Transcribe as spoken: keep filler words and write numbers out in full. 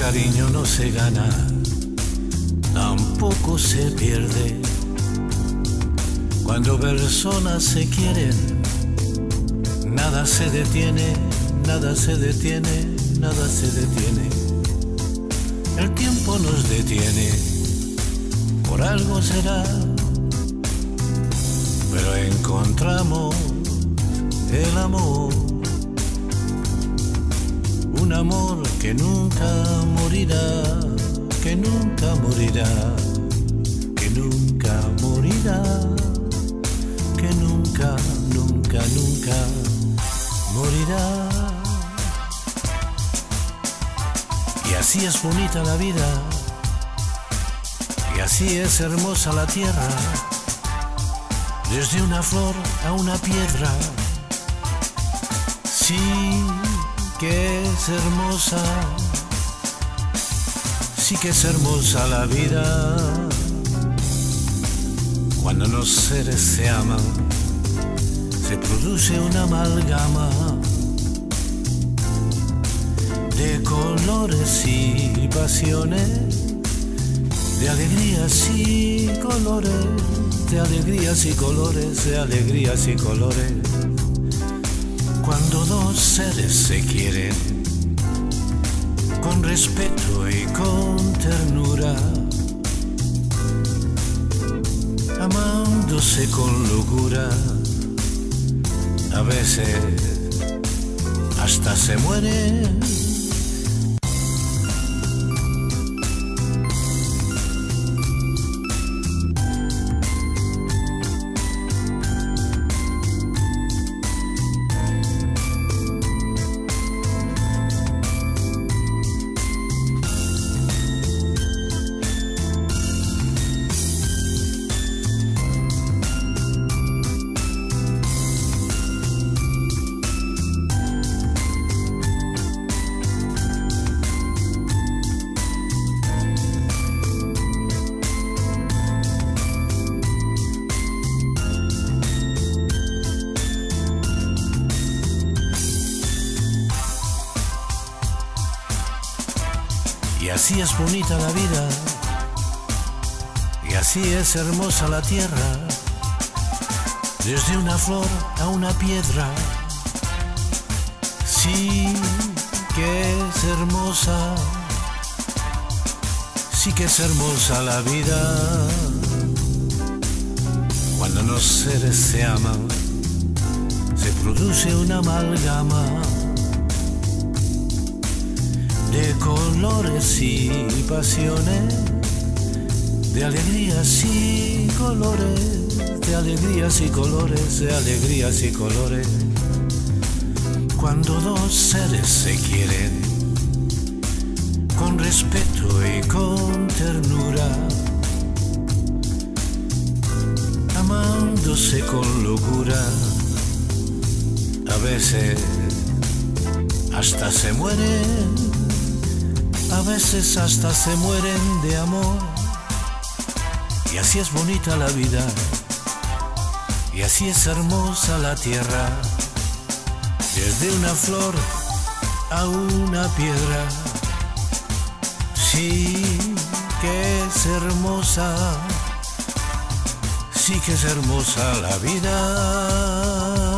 cariño no se gana, tampoco se pierde. Cuando personas se quieren, nada se detiene, nada se detiene, nada se detiene. El tiempo nos detiene, por algo será, pero encontramos el amor, un amor que nunca morirá, que nunca morirá, que nunca morirá, que nunca, nunca, nunca morirá. Y así es bonita la vida, y así es hermosa la tierra, desde una flor a una piedra. Sí que es hermosa, sí que es hermosa la vida. Cuando los seres se aman, se produce una amalgama de colores y pasiones, de alegrías y colores, de alegrías y colores, de alegrías y colores. Cuando dos seres se quieren, con respeto y con ternura, amándose con locura, a veces hasta se mueren. Y así es bonita la vida, y así es hermosa la tierra, desde una flor a una piedra. Sí que es hermosa, sí que es hermosa la vida. Cuando los seres se aman, se produce una amalgama de colores y pasiones, de alegrías y colores, de alegrías y colores, de alegrías y colores. Cuando dos seres se quieren, con respeto y con ternura, amándose con locura, a veces hasta se mueren, a veces hasta se mueren de amor. Y así es bonita la vida, y así es hermosa la tierra, desde una flor a una piedra. Sí que es hermosa, sí que es hermosa la vida.